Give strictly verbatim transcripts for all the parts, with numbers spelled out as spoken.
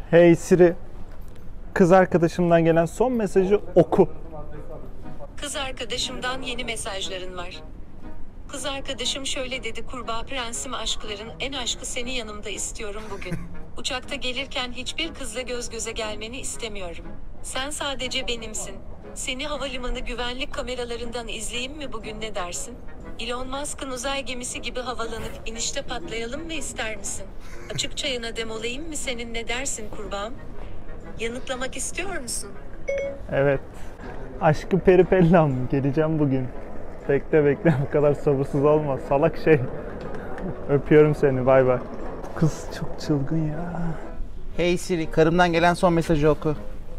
Hey Siri, kız arkadaşımdan gelen son mesajı oku. Kız arkadaşımdan yeni mesajların var. Kız arkadaşım şöyle dedi: kurbağa prensim, aşkların en aşkı seni yanımda istiyorum bugün. Uçakta gelirken hiçbir kızla göz göze gelmeni istemiyorum. Sen sadece benimsin. Seni havalimanı güvenlik kameralarından izleyeyim mi bugün, ne dersin? Elon Musk'ın uzay gemisi gibi havalanıp inişte patlayalım mı ister misin? Açık çayına demolayayım mı senin, ne dersin kurbağam? Yanıtlamak istiyor musun? Evet. Aşkı peripellam, geleceğim bugün. Bekle bekle, bu kadar sabırsız olma salak şey. Öpüyorum seni, bay bay. Bu kız çok çılgın ya. Hey Siri, karımdan gelen son mesajı oku.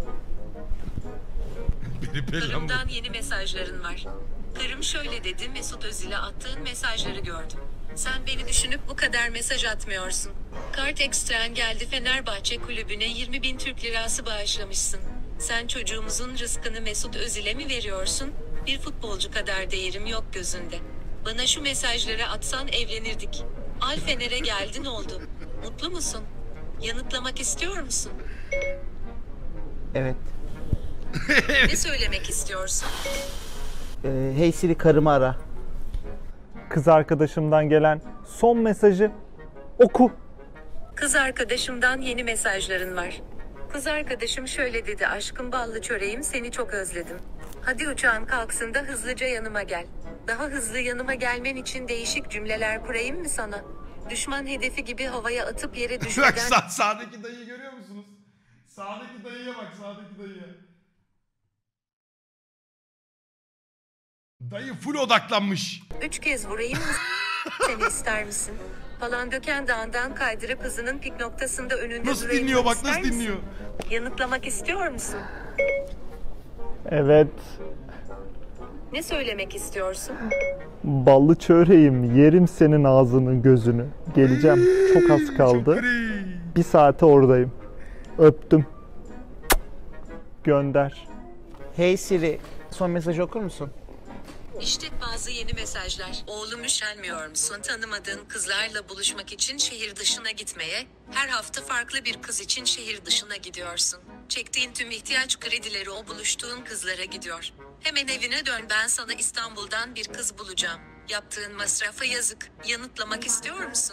Karımdan yeni mesajların var. Karım şöyle dedi: Mesut Özil'e attığın mesajları gördüm. Sen beni düşünüp bu kadar mesaj atmıyorsun. Kart ekstren geldi, Fenerbahçe kulübüne yirmi bin Türk lirası bağışlamışsın. Sen çocuğumuzun rızkını Mesut Özil'e mi veriyorsun? Bir futbolcu kadar değerim yok gözünde. Bana şu mesajları atsan evlenirdik. Al Fener'e geldin oldu. Mutlu musun? Yanıtlamak istiyor musun? Evet. Ne söylemek istiyorsun? Ee, hey Siri, karımı ara. Kız arkadaşımdan gelen son mesajı oku. Kız arkadaşımdan yeni mesajların var. Kız arkadaşım şöyle dedi: aşkım ballı çöreğim, seni çok özledim. Hadi uçağın kalksın da hızlıca yanıma gel. Daha hızlı yanıma gelmen için değişik cümleler kurayım mı sana? Düşman hedefi gibi havaya atıp yere düşürden... Bak sağ, sağdaki dayıyı görüyor musunuz? Sağdaki dayıya bak, sağdaki dayıya. Dayı full odaklanmış. Üç kez vurayım mı seni, ister misin? Palandöken Dağı'ndan kaydırıp hızının pik noktasında önünde Nasıl durayım dinliyor mı, bak, ister nasıl misin? dinliyor. Yanıtlamak istiyor musun? Evet. Ne söylemek istiyorsun? Ballı çöreğim, yerim senin ağzını gözünü. Geleceğim, çok az kaldı. Çok iyi. Bir saate oradayım. Öptüm. Gönder. Hey Siri, son mesajı okur musun? İşte bazı yeni mesajlar. Oğlum, üşenmiyor musun tanımadığın kızlarla buluşmak için şehir dışına gitmeye? Her hafta farklı bir kız için şehir dışına gidiyorsun. Çektiğin tüm ihtiyaç kredileri o buluştuğun kızlara gidiyor. Hemen evine dön, ben sana İstanbul'dan bir kız bulacağım. Yaptığın masrafa yazık. Yanıtlamak istiyor musun?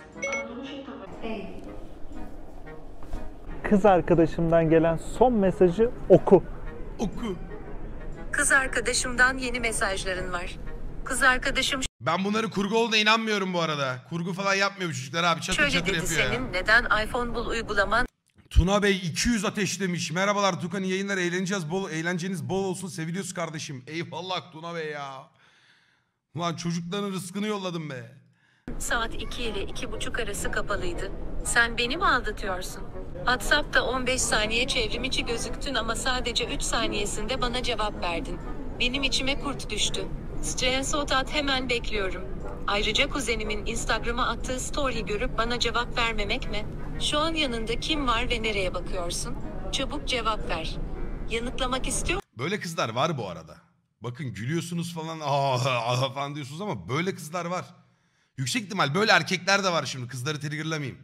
Kız arkadaşımdan gelen son mesajı oku. Oku. Kız arkadaşımdan yeni mesajların var. Kız arkadaşım Ben bunları kurgu olduğuna inanmıyorum bu arada. Kurgu falan yapmıyor bu çocuklar abi. Çatır şöyle çatır dedi: yapıyor ya. senin neden iPhone bul uygulaman Tuna Bey iki yüz ateşlemiş. Merhabalar Tukan, iyi yayınlar, eğleneceğiz, bol eğlenceniz bol olsun, seviliyoruz kardeşim. Eyvallah Tuna Bey ya. Ulan çocukların rızkını yolladım be. saat iki ile iki buçuk arası kapalıydı. Sen beni mi aldatıyorsun? WhatsApp'ta on beş saniye çevrim içi gözüktün ama sadece üç saniyesinde bana cevap verdin. Benim içime kurt düştü. Screenshot at, hemen bekliyorum. Ayrıca kuzenimin Instagram'a attığı story görüp bana cevap vermemek mi? Şu an yanında kim var ve nereye bakıyorsun? Çabuk cevap ver. Yanıtlamak istiyor Böyle kızlar var bu arada. Bakın gülüyorsunuz falan, aa, aa falan diyorsunuz ama böyle kızlar var. Yüksek ihtimal böyle erkekler de var şimdi, kızları triggerlamayayım.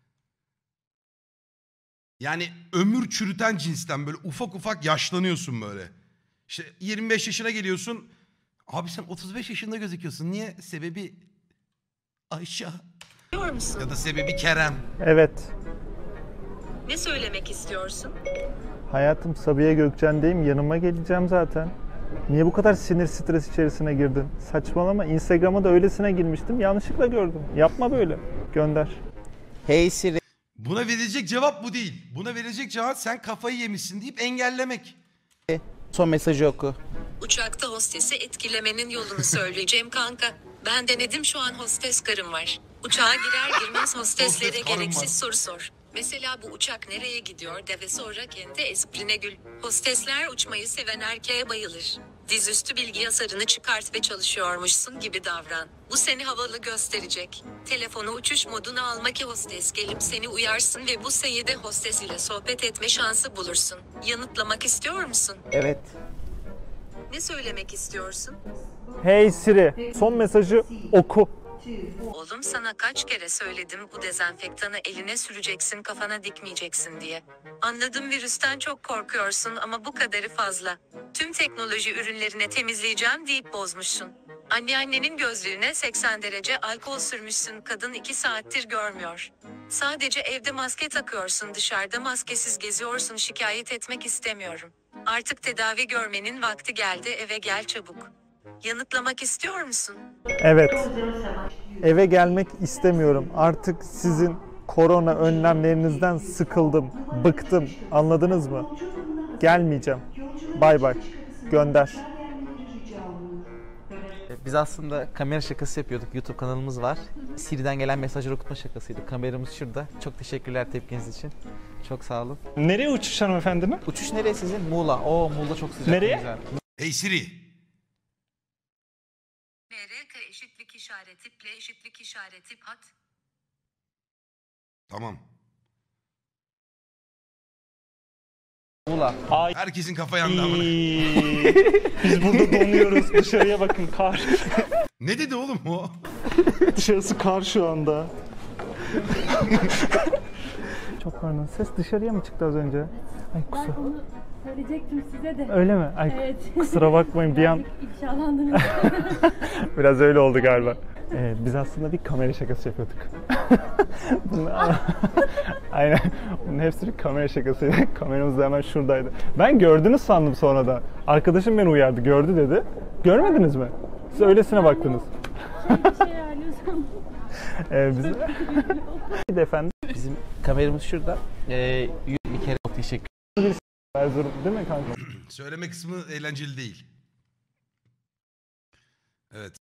Yani ömür çürüten cinsten, böyle ufak ufak yaşlanıyorsun böyle. İşte yirmi beş yaşına geliyorsun. Abi sen otuz beş yaşında gözüküyorsun. Niye? Sebebi Ayşe. musun? Ya da sebebi Kerem. Evet. Ne söylemek istiyorsun? Hayatım, Sabiha Gökçen'deyim. Yanıma geleceğim zaten. Niye bu kadar sinir stres içerisine girdin? Saçmalama. Instagram'a da öylesine girmiştim. Yanlışlıkla gördüm. Yapma böyle. Gönder. Hey Siri. Buna verilecek cevap bu değil. Buna verilecek cevap sen kafayı yemişsin deyip engellemek. Son mesajı oku. Uçakta hostesi etkilemenin yolunu söyleyeceğim kanka. Ben denedim, şu an hostes karım var. Uçağa girer girmez hosteslere Hostes karım gereksiz var. soru sor. Mesela bu uçak nereye gidiyor de ve sonra kendi esprine gül. Hostesler uçmayı seven erkeğe bayılır. Dizüstü bilgi yasarını çıkart ve çalışıyormuşsun gibi davran. Bu seni havalı gösterecek. Telefonu uçuş moduna alma ki hostes gelip seni uyarsın ve bu sayede hostes ile sohbet etme şansı bulursun. Yanıtlamak istiyor musun? Evet. Ne söylemek istiyorsun? Hey Siri, son mesajı oku. Oğlum sana kaç kere söyledim bu dezenfektanı eline süreceksin kafana dikmeyeceksin diye. Anladım virüsten çok korkuyorsun ama bu kadarı fazla. Tüm teknoloji ürünlerine temizleyeceğim deyip bozmuşsun. Anneannenin gözlüğüne seksen derece alkol sürmüşsün kadın iki saattir görmüyor. Sadece evde maske takıyorsun dışarıda maskesiz geziyorsun şikayet etmek istemiyorum. Artık tedavi görmenin vakti geldi eve gel çabuk. Yanıtlamak istiyor musun? Evet. Eve gelmek istemiyorum. Artık sizin korona önlemlerinizden sıkıldım, bıktım. Anladınız mı? Gelmeyeceğim. Bay bay. Gönder. Biz aslında kamera şakası yapıyorduk. YouTube kanalımız var. Siri'den gelen mesajları okutma şakasıydı. Kameramız şurada. Çok teşekkürler tepkiniz için. Çok sağ olun. Nereye uçuş hanımefendi mi? Uçuş nereye sizin? Muğla. Oo Muğla çok sıcak. Nereye? Güzel. Hey Siri. M R K eşitlik işareti ple eşitlik işareti pat. Tamam. Muğla. Ay. Herkesin kafa yandı amına. Biz burada donuyoruz. Dışarıya bakın kar. Ne dedi oğlum o? Dışarısı kar şu anda. Çok pardon. Ses dışarıya mı çıktı az önce? Ay Ben kusura. onu söyleyecektim size de. Öyle mi? Ay Evet. kusura bakmayın bir an Birazcık ifşalandınız. biraz öyle oldu galiba. Ee, biz aslında bir kamera şakası yapıyorduk. Bunlar- Aynen. Bunun hepsi bir kamera şakasıydı. Kameramız da hemen şuradaydı. Ben gördünüz sandım sonradan. Arkadaşım beni uyardı. Gördü dedi. Görmediniz mi? Siz öylesine baktınız. Şey, bir şey ayarlıyorsam. Ee, biz... Bir de efendim. Bizim kameramız şurada. Ee, bir kere çok teşekkür Erzurum değil mi kanka? Söyleme kısmı eğlenceli değil. Evet.